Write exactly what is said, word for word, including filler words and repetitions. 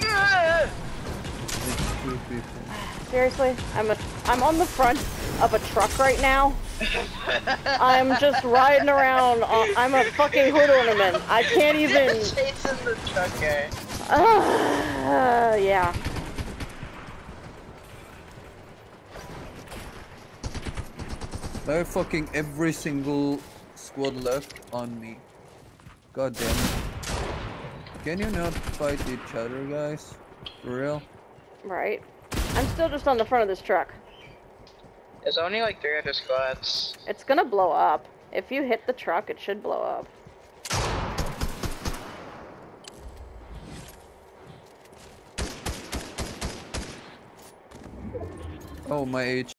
It's two people. Seriously, I'm a I'm on the front of a truck right now. I'm just riding around. On, I'm a fucking hood ornament. I can't even. Chasing the truck guy. Uh, yeah. I have fucking every single squad left on me. God damn it. Can you not fight each other, guys? For real? Right. I'm still just on the front of this truck. There's only like three other squads. It's gonna blow up. If you hit the truck, it should blow up. Oh, my H